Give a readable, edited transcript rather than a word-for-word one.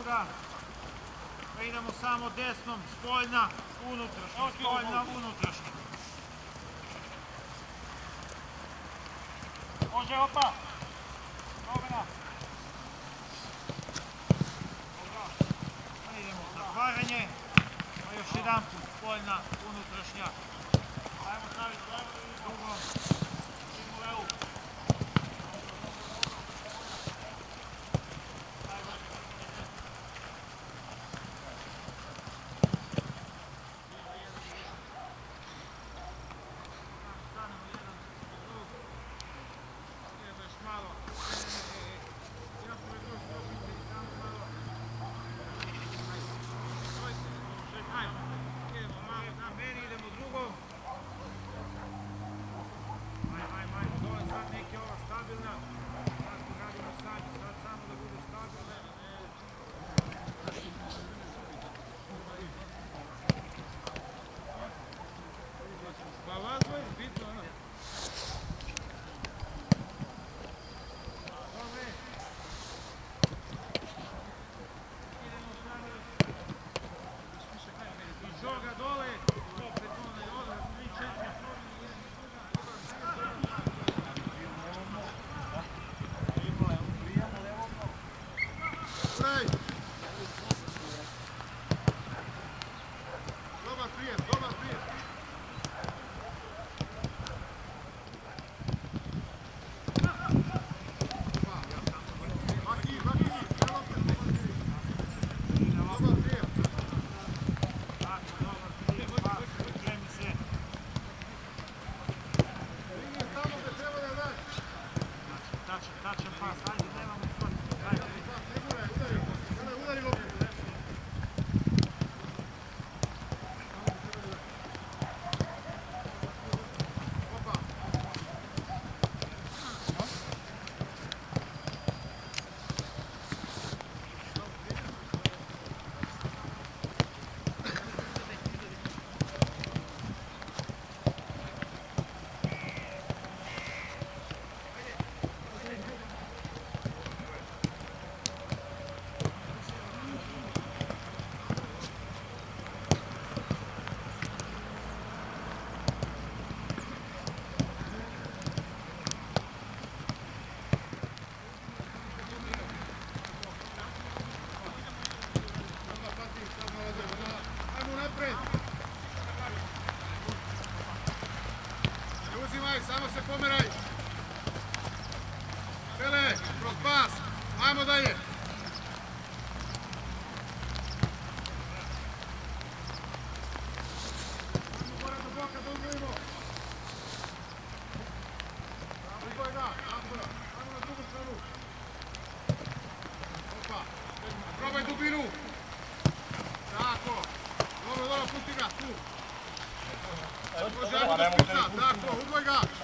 svuda. Pa idemo samo desnom, spoljna, unutrašnja, spoljna, unutrašnja. Može, opa! Domena! Pa idemo zatvaranje, pa još jedan put, spoljna, unutrašnja. Ajmo staviti levo i Drugo. idemo levu. Samo se pomeraj. Pele, kroz pas. Ajmo dalje. Ajmo gore do boka da uzmimo. Uzmoj ga, ajmo na drugu stranu. Opa, probaj dubinu. Tako. Dobro, pusti ga, tu. Može, ajmo do špica. Tako, uzmoj ga.